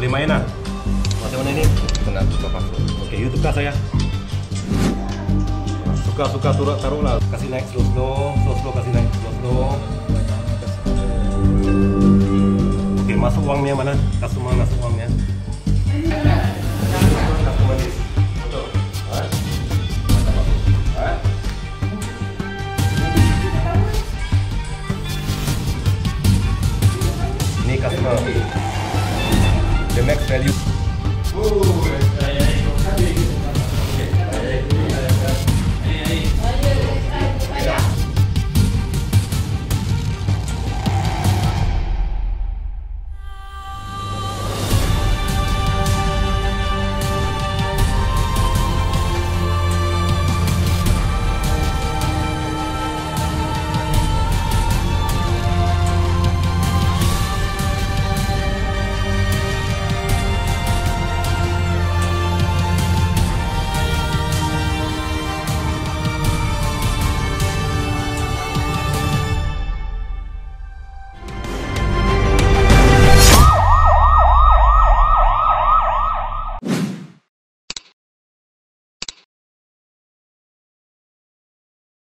Boleh main lah. Macam mana ini? Kita nak tukar password. Okey, you tukar saya. Suka taruh lah. Kasih naik slow kasih naik slow. Okey, masuk uangnya mana? Customer masuk uangnya. Customer list. Betul. Ini customer. The max value.